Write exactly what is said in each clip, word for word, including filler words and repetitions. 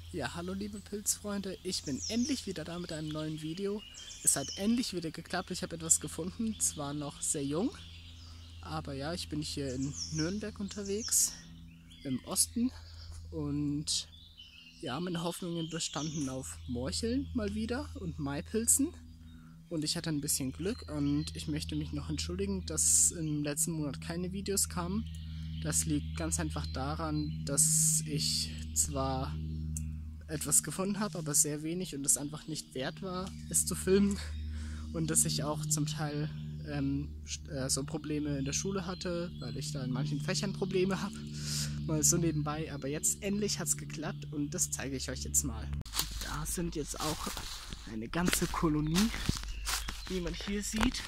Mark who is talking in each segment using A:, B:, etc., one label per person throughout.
A: Ja, hallo liebe Pilzfreunde, ich bin endlich wieder da mit einem neuen Video. Es hat endlich wieder geklappt, ich habe etwas gefunden, zwar noch sehr jung, aber ja, ich bin hier in Nürnberg unterwegs, im Osten, und ja, meine Hoffnungen bestanden auf Morcheln mal wieder und Maipilzen, und ich hatte ein bisschen Glück und ich möchte mich noch entschuldigen, dass im letzten Monat keine Videos kamen. Das liegt ganz einfach daran, dass ich zwar etwas gefunden habe, aber sehr wenig und es einfach nicht wert war, es zu filmen, und dass ich auch zum Teil ähm, äh, so Probleme in der Schule hatte, weil ich da in manchen Fächern Probleme habe, mal so nebenbei, aber jetzt endlich hat es geklappt und das zeige ich euch jetzt mal. Da sind jetzt auch eine ganze Kolonie, wie man hier sieht.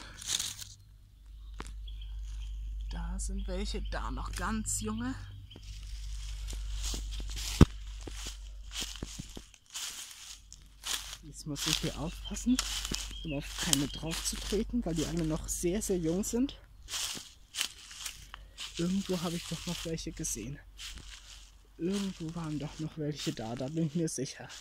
A: Da sind welche, da noch ganz junge. Jetzt muss ich hier aufpassen, um auf keine drauf zu treten, weil die alle noch sehr, sehr jung sind. Irgendwo habe ich doch noch welche gesehen. Irgendwo waren doch noch welche da, da bin ich mir sicher.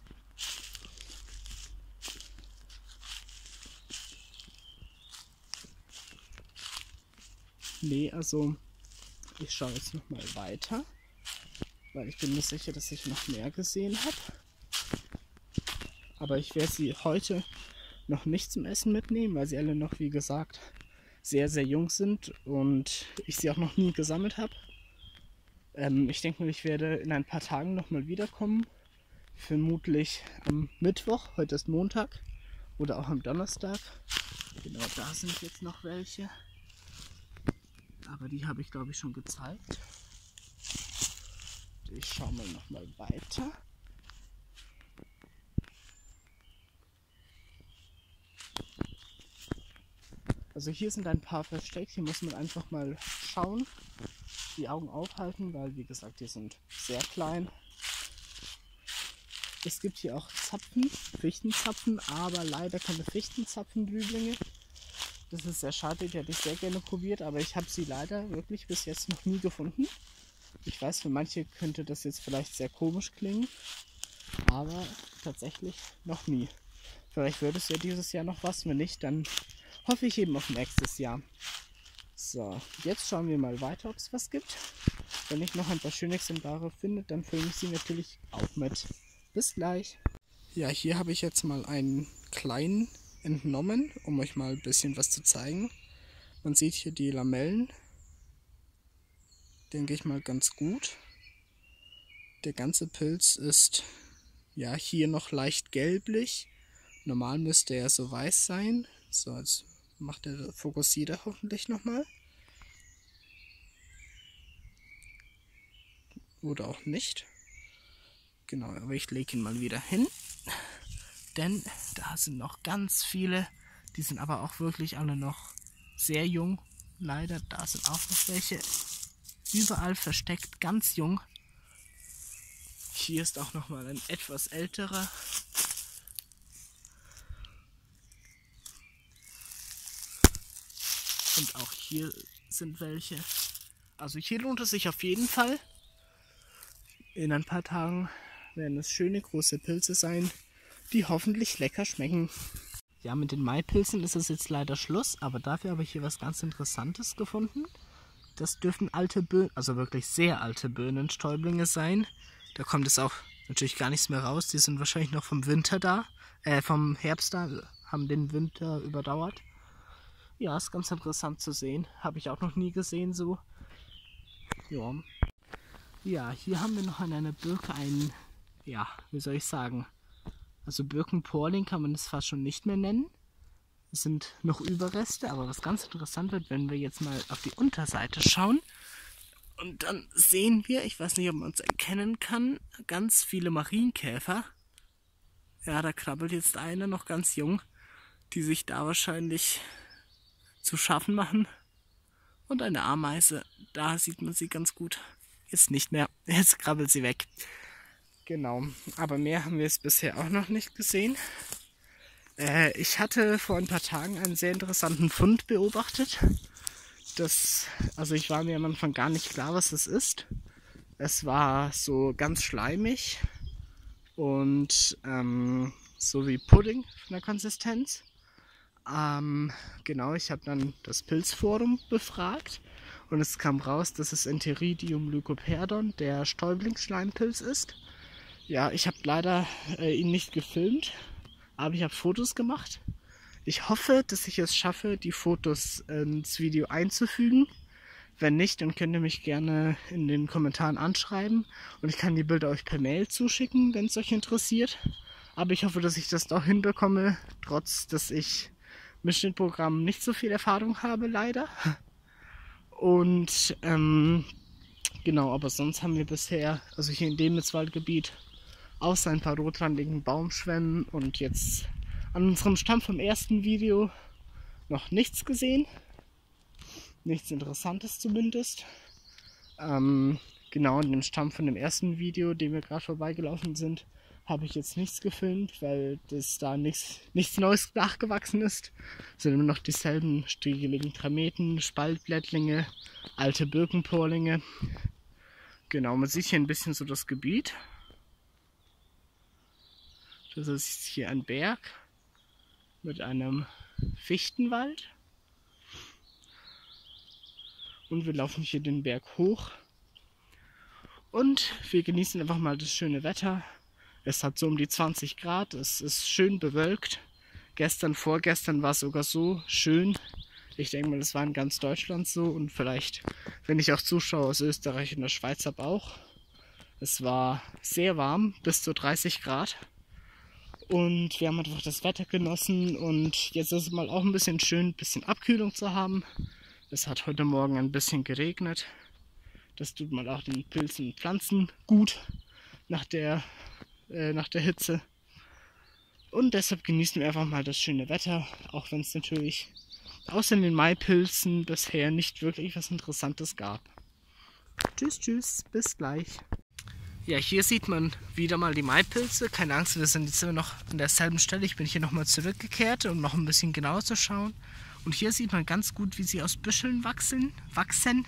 A: Nee, also ich schaue jetzt noch mal weiter, weil ich bin mir sicher, dass ich noch mehr gesehen habe. Aber ich werde sie heute noch nicht zum Essen mitnehmen, weil sie alle noch, wie gesagt, sehr, sehr jung sind und ich sie auch noch nie gesammelt habe. Ähm, ich denke mal, ich werde in ein paar Tagen nochmal wiederkommen. Vermutlich am Mittwoch, heute ist Montag, oder auch am Donnerstag. Genau, da sind jetzt noch welche. Aber die habe ich, glaube ich, schon gezeigt. Ich schaue mal nochmal weiter. Also hier sind ein paar versteckt, hier muss man einfach mal schauen, die Augen aufhalten, weil wie gesagt, die sind sehr klein. Es gibt hier auch Zapfen, Fichtenzapfen, aber leider keine Fichtenzapfenblühlinge. Das ist sehr schade, die hätte ich sehr gerne probiert, aber ich habe sie leider wirklich bis jetzt noch nie gefunden. Ich weiß, für manche könnte das jetzt vielleicht sehr komisch klingen, aber tatsächlich noch nie. Vielleicht wird es ja dieses Jahr noch was, wenn nicht, dann hoffe ich eben auf nächstes Jahr. So, jetzt schauen wir mal weiter, ob es was gibt. Wenn ich noch ein paar schöne Exemplare finde, dann filme ich sie natürlich auch mit. Bis gleich. Ja, hier habe ich jetzt mal einen kleinen entnommen, um euch mal ein bisschen was zu zeigen. Man sieht hier die Lamellen, denke ich mal ganz gut. Der ganze Pilz ist ja hier noch leicht gelblich. Normal müsste er so weiß sein. So, jetzt macht der Fokussierer hoffentlich nochmal. Oder auch nicht. Genau, aber ich lege ihn mal wieder hin. Denn da sind noch ganz viele. Die sind aber auch wirklich alle noch sehr jung. Leider, da sind auch noch welche überall versteckt, ganz jung. Hier ist auch noch mal ein etwas älterer. Und auch hier sind welche. Also hier lohnt es sich auf jeden Fall. In ein paar Tagen werden es schöne große Pilze sein, die hoffentlich lecker schmecken. Ja, mit den Maipilzen ist es jetzt leider Schluss, aber dafür habe ich hier was ganz Interessantes gefunden. Das dürften alte Böhnen, also wirklich sehr alte Birnenstäublinge sein. Da kommt es auch natürlich gar nichts mehr raus. Die sind wahrscheinlich noch vom Winter da, äh, vom Herbst da, haben den Winter überdauert. Ja, ist ganz interessant zu sehen. Habe ich auch noch nie gesehen so. Ja. Ja, hier haben wir noch an einer Birke einen, ja, wie soll ich sagen, also Birkenporling kann man es fast schon nicht mehr nennen. Es sind noch Überreste, aber was ganz interessant wird, wenn wir jetzt mal auf die Unterseite schauen. Und dann sehen wir, ich weiß nicht, ob man es erkennen kann, ganz viele Marienkäfer. Ja, da krabbelt jetzt einer, noch ganz jung, die sich da wahrscheinlich zu schaffen machen. Und eine Ameise, da sieht man sie ganz gut. Jetzt nicht mehr, jetzt krabbelt sie weg. Genau, aber mehr haben wir es bisher auch noch nicht gesehen. Äh, ich hatte vor ein paar Tagen einen sehr interessanten Fund beobachtet. Das, also ich war mir am Anfang gar nicht klar, was es ist. Es war so ganz schleimig und ähm, so wie Pudding von der Konsistenz. Ähm, genau, ich habe dann das Pilzforum befragt und es kam raus, dass es Enteridium lycoperdon, der Stäublingsschleimpilz ist. Ja, ich habe leider äh, ihn nicht gefilmt, aber ich habe Fotos gemacht. Ich hoffe, dass ich es schaffe, die Fotos äh, ins Video einzufügen. Wenn nicht, dann könnt ihr mich gerne in den Kommentaren anschreiben und ich kann die Bilder euch per Mail zuschicken, wenn es euch interessiert. Aber ich hoffe, dass ich das doch hinbekomme, trotz dass ich mit Schnittprogrammen nicht so viel Erfahrung habe, leider. Und ähm, genau, aber sonst haben wir bisher, also hier in dem Demnitzwaldgebiet, außer ein paar rotrandigen Baumschwämmen und jetzt an unserem Stamm vom ersten Video noch nichts gesehen. Nichts Interessantes zumindest. Ähm, genau, in dem Stamm von dem ersten Video, dem wir gerade vorbeigelaufen sind, habe ich jetzt nichts gefilmt, weil das da nichts, nichts Neues nachgewachsen ist. Es sind immer noch dieselben striegeligen Trameten, Spaltblättlinge, alte Birkenporlinge. Genau, man sieht hier ein bisschen so das Gebiet. Das ist hier ein Berg mit einem Fichtenwald. Und wir laufen hier den Berg hoch. Und wir genießen einfach mal das schöne Wetter. Es hat so um die zwanzig Grad, es ist schön bewölkt. Gestern, vorgestern war es sogar so schön. Ich denke mal, das war in ganz Deutschland so und vielleicht, wenn ich auch Zuschauer aus Österreich und der Schweiz habe, auch. Es war sehr warm, bis zu dreißig Grad. Und wir haben einfach das Wetter genossen und jetzt ist es mal auch ein bisschen schön, ein bisschen Abkühlung zu haben. Es hat heute Morgen ein bisschen geregnet. Das tut mal auch den Pilzen und Pflanzen gut nach der nach der Hitze. Und deshalb genießen wir einfach mal das schöne Wetter, auch wenn es natürlich außer den Maipilzen bisher nicht wirklich was Interessantes gab. Tschüss, tschüss, bis gleich. Ja, hier sieht man wieder mal die Maipilze. Keine Angst, wir sind jetzt immer noch an derselben Stelle. Ich bin hier nochmal zurückgekehrt, um noch ein bisschen genauer zu schauen. Und hier sieht man ganz gut, wie sie aus Büscheln wachsen. wachsen.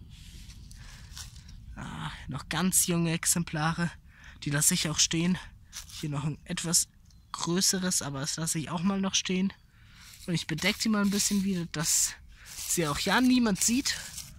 A: Ah, noch ganz junge Exemplare. Die lasse ich auch stehen. Hier noch ein etwas größeres, aber das lasse ich auch mal noch stehen. Und ich bedecke die mal ein bisschen wieder, dass sie auch ja niemand sieht.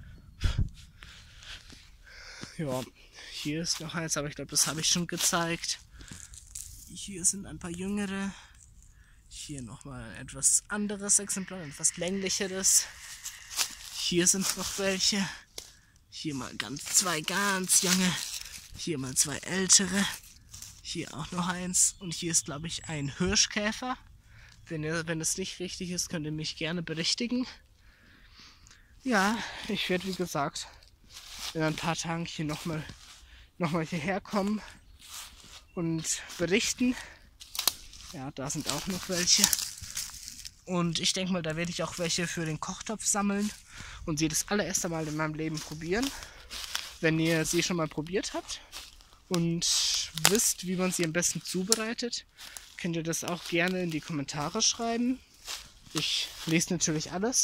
A: Ja, hier ist noch eins, aber ich glaube, das habe ich schon gezeigt. Hier sind ein paar jüngere. Hier nochmal ein etwas anderes Exemplar, ein etwas länglicheres. Hier sind noch welche. Hier mal ganz zwei ganz junge. Hier mal zwei ältere. Hier auch noch eins. Und hier ist, glaube ich, ein Hirschkäfer. Wenn, ihr, wenn es nicht richtig ist, könnt ihr mich gerne berichtigen. Ja, ich werde, wie gesagt, in ein paar Tagen hier nochmal noch mal hierher kommen und berichten. Ja, da sind auch noch welche. Und ich denke mal, da werde ich auch welche für den Kochtopf sammeln und sie das allererste Mal in meinem Leben probieren. Wenn ihr sie schon mal probiert habt und wisst, wie man sie am besten zubereitet, könnt ihr das auch gerne in die Kommentare schreiben. Ich lese natürlich alles.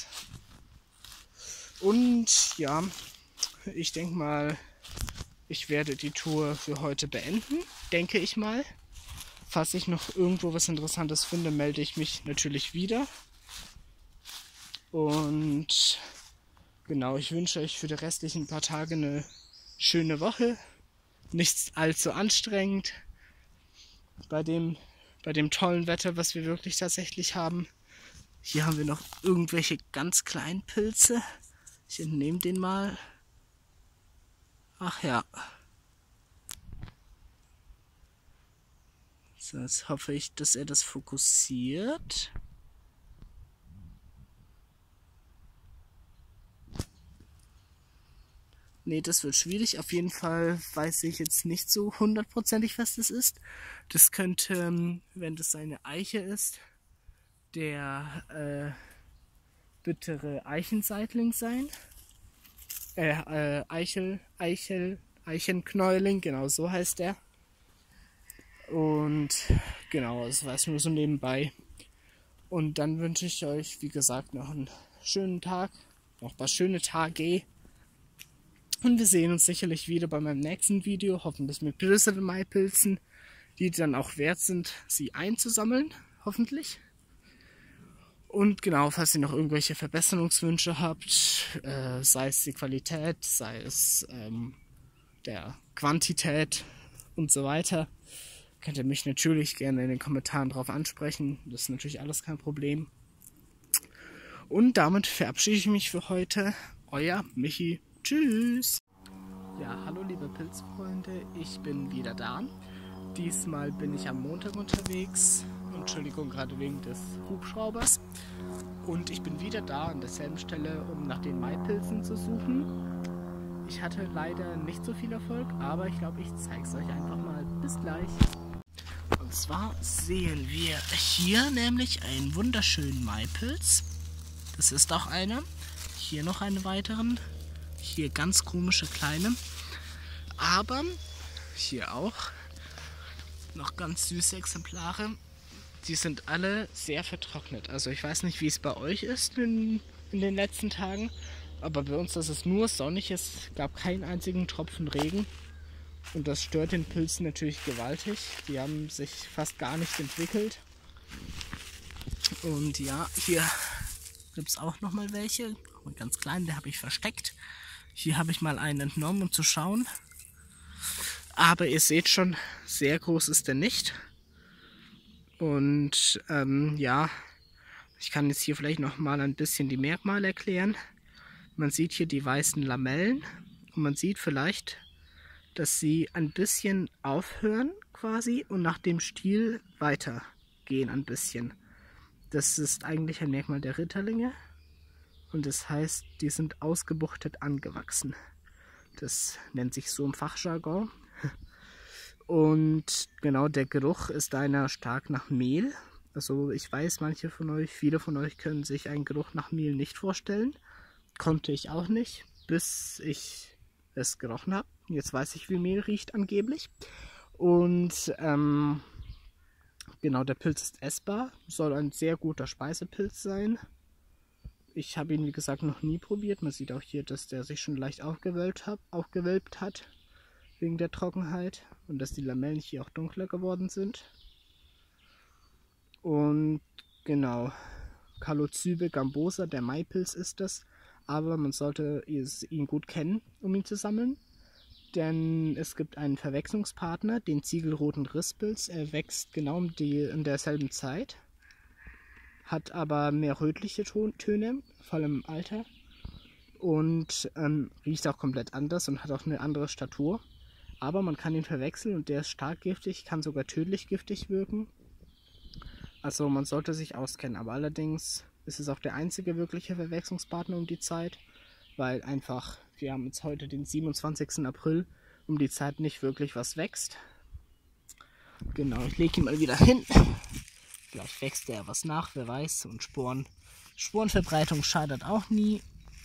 A: Und ja, ich denke mal, ich werde die Tour für heute beenden, denke ich mal. Falls ich noch irgendwo was Interessantes finde, melde ich mich natürlich wieder. Und genau, ich wünsche euch für die restlichen paar Tage eine schöne Woche. Nichts allzu anstrengend. Bei dem, bei dem tollen Wetter, was wir wirklich tatsächlich haben. Hier haben wir noch irgendwelche ganz kleinen Pilze. Ich entnehme den mal. Ach ja. So, jetzt hoffe ich, dass er das fokussiert. Nee, das wird schwierig. Auf jeden Fall weiß ich jetzt nicht so hundertprozentig, was das ist. Das könnte, wenn das eine Eiche ist, der äh, bittere Eichenseitling sein. Äh, äh, Eichel, Eichel, Eichenknäuling, genau so heißt der. Und genau, das war es nur so nebenbei. Und dann wünsche ich euch, wie gesagt, noch einen schönen Tag, noch ein paar schöne Tage. Und wir sehen uns sicherlich wieder bei meinem nächsten Video, hoffentlich mit größeren Maipilzen. die dann auch wert sind, sie einzusammeln, hoffentlich. Und genau, falls ihr noch irgendwelche Verbesserungswünsche habt, äh, sei es die Qualität, sei es ähm, der Quantität und so weiter, könnt ihr mich natürlich gerne in den Kommentaren drauf ansprechen. Das ist natürlich alles kein Problem. Und damit verabschiede ich mich für heute. Euer Michi. Tschüss. Ja, hallo liebe Pilzfreunde, ich bin wieder da. Diesmal bin ich am Montag unterwegs. Entschuldigung, gerade wegen des Hubschraubers. Und ich bin wieder da an derselben Stelle, um nach den Maipilzen zu suchen. Ich hatte leider nicht so viel Erfolg, aber ich glaube, ich zeige es euch einfach mal. Bis gleich. Und zwar sehen wir hier nämlich einen wunderschönen Maipilz. Das ist auch einer. Hier noch einen weiteren. Hier ganz komische kleine. Aber hier auch noch ganz süße Exemplare. Die sind alle sehr vertrocknet. Also ich weiß nicht, wie es bei euch ist in, in den letzten Tagen. Aber bei uns ist es nur sonnig. Es gab keinen einzigen Tropfen Regen. Und das stört den Pilzen natürlich gewaltig. Die haben sich fast gar nicht entwickelt. Und ja, hier gibt es auch nochmal welche. Und ganz klein, der habe ich versteckt. Hier habe ich mal einen entnommen, um zu schauen. Aber ihr seht schon, sehr groß ist der nicht. Und ähm, ja, ich kann jetzt hier vielleicht noch mal ein bisschen die Merkmale erklären. Man sieht hier die weißen Lamellen und man sieht vielleicht, dass sie ein bisschen aufhören quasi und nach dem Stiel weitergehen ein bisschen. Das ist eigentlich ein Merkmal der Ritterlinge und das heißt, die sind ausgebuchtet angewachsen. Das nennt sich so im Fachjargon. Und genau, der Geruch ist einer stark nach Mehl. Also ich weiß, manche von euch, viele von euch können sich einen Geruch nach Mehl nicht vorstellen. Konnte ich auch nicht, bis ich es gerochen habe. Jetzt weiß ich, wie Mehl riecht angeblich. Und ähm, genau, der Pilz ist essbar. Soll ein sehr guter Speisepilz sein. Ich habe ihn, wie gesagt, noch nie probiert. Man sieht auch hier, dass der sich schon leicht aufgewölbt hat. Aufgewölbt hat. Wegen der Trockenheit und dass die Lamellen hier auch dunkler geworden sind. Und genau, Calocybe gambosa, der Maipilz ist das, aber man sollte ihn gut kennen, um ihn zu sammeln, denn es gibt einen Verwechslungspartner, den ziegelroten Risspilz. Er wächst genau um die, in derselben Zeit, hat aber mehr rötliche Töne, vor allem im Alter, und ähm, riecht auch komplett anders und hat auch eine andere Statur. Aber man kann ihn verwechseln und der ist stark giftig, kann sogar tödlich giftig wirken. Also man sollte sich auskennen, aber allerdings ist es auch der einzige wirkliche Verwechslungspartner um die Zeit, weil einfach, wir haben jetzt heute den siebenundzwanzigsten April, um die Zeit nicht wirklich was wächst. Genau, ich lege ihn mal wieder hin. Vielleicht wächst der was nach, wer weiß. Und Sporen, Sporenverbreitung schadet auch nie.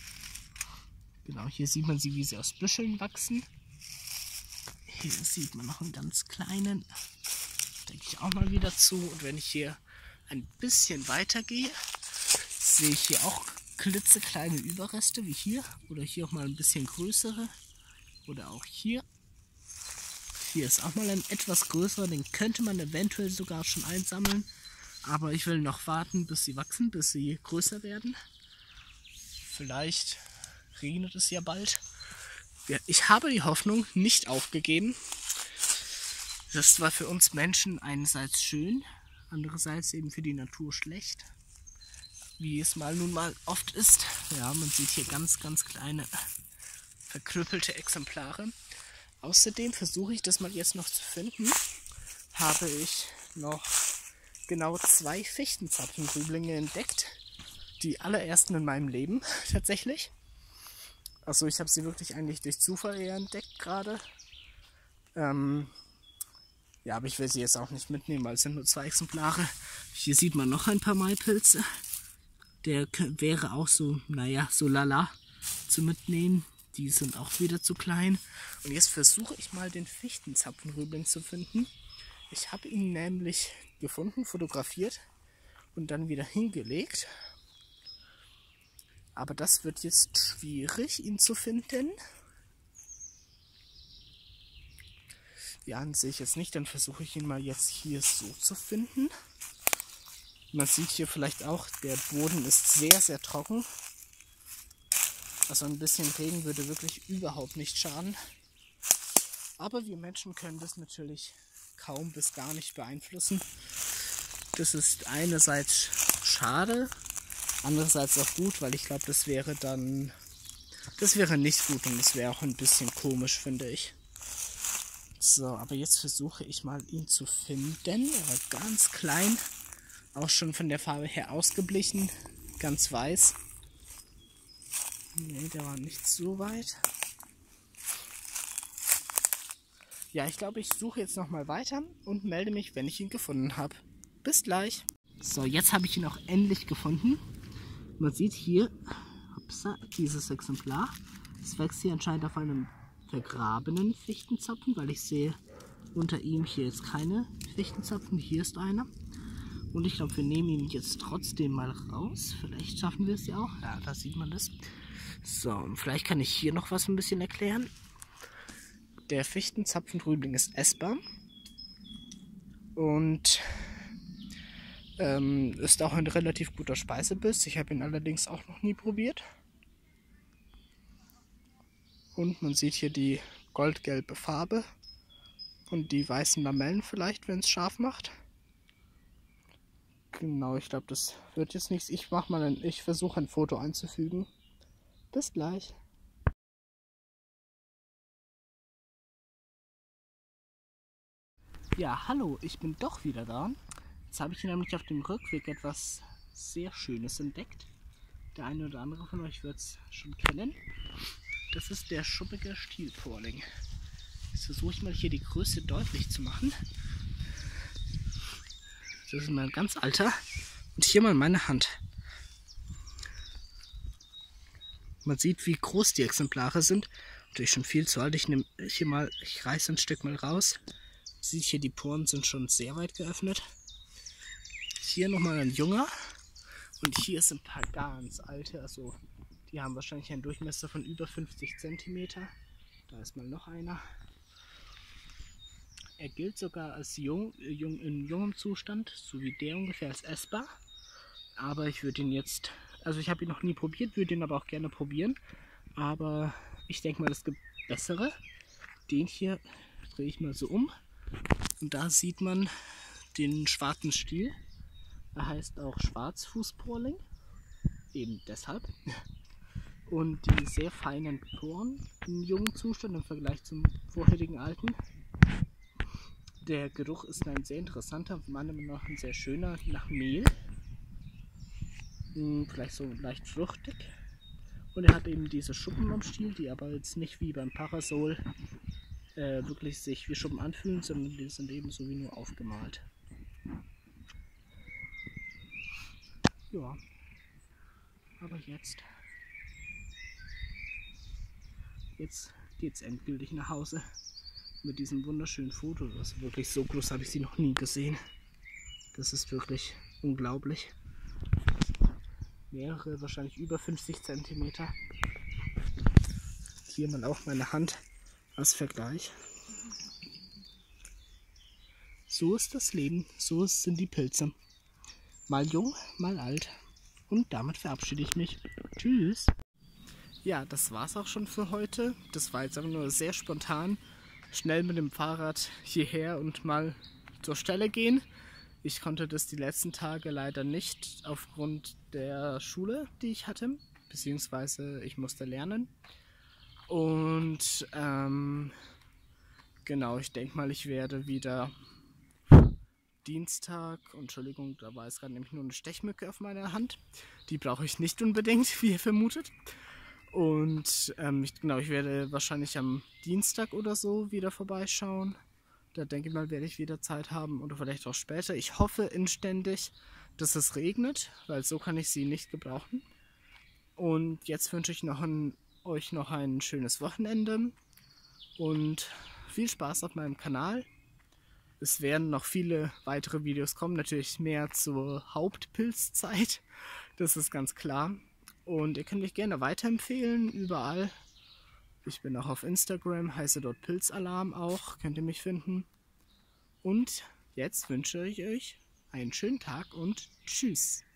A: Genau, hier sieht man sie, wie sie aus Büscheln wachsen. Hier sieht man noch einen ganz kleinen, denke ich auch mal wieder zu. Und wenn ich hier ein bisschen weiter gehe, sehe ich hier auch klitzekleine Überreste, wie hier. Oder hier auch mal ein bisschen größere. Oder auch hier. Hier ist auch mal ein etwas größerer, den könnte man eventuell sogar schon einsammeln. Aber ich will noch warten, bis sie wachsen, bis sie größer werden. Vielleicht regnet es ja bald. Ja, ich habe die Hoffnung nicht aufgegeben. Das war für uns Menschen einerseits schön, andererseits eben für die Natur schlecht. Wie es mal nun mal oft ist. Ja, man sieht hier ganz, ganz kleine verkrüppelte Exemplare. Außerdem versuche ich das mal jetzt noch zu finden. Habe ich noch genau zwei Fichtenzapfenrüblinge entdeckt. Die allerersten in meinem Leben tatsächlich. Also ich habe sie wirklich eigentlich durch Zufall eher entdeckt gerade. Ähm, ja, aber ich will sie jetzt auch nicht mitnehmen, weil es sind nur zwei Exemplare. Hier sieht man noch ein paar Maipilze. Der wäre auch so, naja, so lala zu mitnehmen. Die sind auch wieder zu klein. Und jetzt versuche ich mal den Fichtenzapfenrübling zu finden. Ich habe ihn nämlich gefunden, fotografiert und dann wieder hingelegt. Aber das wird jetzt schwierig, ihn zu finden. Ja, den sehe ich jetzt nicht. Dann versuche ich ihn mal jetzt hier so zu finden. Man sieht hier vielleicht auch, der Boden ist sehr, sehr trocken. Also ein bisschen Regen würde wirklich überhaupt nicht schaden. Aber wir Menschen können das natürlich kaum bis gar nicht beeinflussen. Das ist einerseits schade, andererseits auch gut, weil ich glaube, das wäre dann, das wäre nicht gut und das wäre auch ein bisschen komisch, finde ich. So, aber jetzt versuche ich mal, ihn zu finden. Er war ganz klein, auch schon von der Farbe her ausgeblichen, ganz weiß. Ne, der war nicht so weit. Ja, ich glaube, ich suche jetzt nochmal weiter und melde mich, wenn ich ihn gefunden habe. Bis gleich. So, jetzt habe ich ihn auch endlich gefunden. Man sieht hier, upsa, dieses Exemplar. Es wächst hier anscheinend auf einem vergrabenen Fichtenzapfen, weil ich sehe unter ihm hier jetzt keine Fichtenzapfen. Hier ist einer. Und ich glaube, wir nehmen ihn jetzt trotzdem mal raus. Vielleicht schaffen wir es ja auch. Ja, da sieht man das. So, und vielleicht kann ich hier noch was ein bisschen erklären. Der Fichtenzapfenrübling ist essbar und ähm, ist auch ein relativ guter Speisebiss. Ich habe ihn allerdings auch noch nie probiert. Und man sieht hier die goldgelbe Farbe und die weißen Lamellen vielleicht, wenn es scharf macht. Genau, ich glaube, das wird jetzt nichts. Ich mach mal ein, ich versuche ein Foto einzufügen. Bis gleich. Ja, hallo, ich bin doch wieder da. Jetzt habe ich nämlich auf dem Rückweg etwas sehr Schönes entdeckt. Der eine oder andere von euch wird es schon kennen. Das ist der schuppige Stielporling. Jetzt versuche ich mal hier die Größe deutlich zu machen. Das ist mal ein ganz alter. Und hier mal meine Hand. Man sieht, wie groß die Exemplare sind. Natürlich schon viel zu alt. Ich nehme hier mal, ich reiße ein Stück mal raus. Man sieht hier, die Poren sind schon sehr weit geöffnet. Hier nochmal ein junger. Und hier sind ein paar ganz alte. Also die haben wahrscheinlich einen Durchmesser von über fünfzig Zentimeter. Da ist mal noch einer. Er gilt sogar als jung, jung in jungem Zustand, so wie der ungefähr, als essbar. Aber ich würde ihn jetzt, also ich habe ihn noch nie probiert, würde ihn aber auch gerne probieren. Aber ich denke mal, es gibt bessere. Den hier drehe ich mal so um. Und da sieht man den schwarzen Stiel. Er heißt auch Schwarzfußporling. Eben deshalb. Und die sehr feinen Poren im jungen Zustand im Vergleich zum vorherigen alten. Der Geruch ist ein sehr interessanter, meiner Meinung nach ein sehr schöner, nach Mehl. Vielleicht so leicht fruchtig. Und er hat eben diese Schuppen am Stiel, die aber jetzt nicht wie beim Parasol äh, wirklich sich wie Schuppen anfühlen, sondern die sind eben so wie nur aufgemalt. Ja, aber jetzt, jetzt geht's endgültig nach Hause mit diesem wunderschönen Foto. Also wirklich so groß habe ich sie noch nie gesehen. Das ist wirklich unglaublich. Mehrere, wahrscheinlich über fünfzig Zentimeter. Hier mal auch meine Hand als Vergleich. So ist das Leben, so sind die Pilze. Mal jung, mal alt. Und damit verabschiede ich mich. Tschüss. Ja, das war's auch schon für heute. Das war jetzt aber nur sehr spontan. Schnell mit dem Fahrrad hierher und mal zur Stelle gehen. Ich konnte das die letzten Tage leider nicht aufgrund der Schule, die ich hatte. Beziehungsweise ich musste lernen. Und ähm, genau, ich denke mal, ich werde wieder Dienstag, Entschuldigung, da war es gerade nämlich nur eine Stechmücke auf meiner Hand. Die brauche ich nicht unbedingt, wie ihr vermutet. Und ähm, ich, genau, ich werde wahrscheinlich am Dienstag oder so wieder vorbeischauen. Da denke ich mal, werde ich wieder Zeit haben oder vielleicht auch später. Ich hoffe inständig, dass es regnet, weil so kann ich sie nicht gebrauchen. Und jetzt wünsche ich noch ein, euch noch ein schönes Wochenende und viel Spaß auf meinem Kanal. Es werden noch viele weitere Videos kommen, natürlich mehr zur Hauptpilzzeit, das ist ganz klar. Und ihr könnt mich gerne weiterempfehlen, überall, Ich bin auch auf Instagram, heiße dort Pilzalarm auch, könnt ihr mich finden. Und jetzt wünsche ich euch einen schönen Tag und tschüss.